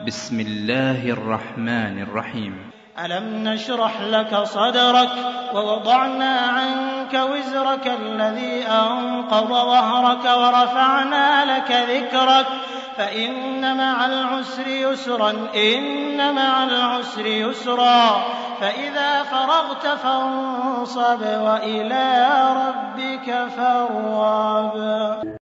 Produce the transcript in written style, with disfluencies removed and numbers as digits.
بسم الله الرحمن الرحيم. ألم نشرح لك صدرك ووضعنا عنك وزرك الذي أنقض ظهرك ورفعنا لك ذكرك فإن مع العسر يسرا إن مع العسر يسرا فإذا فرغت فانصب وإلى ربك فارغب.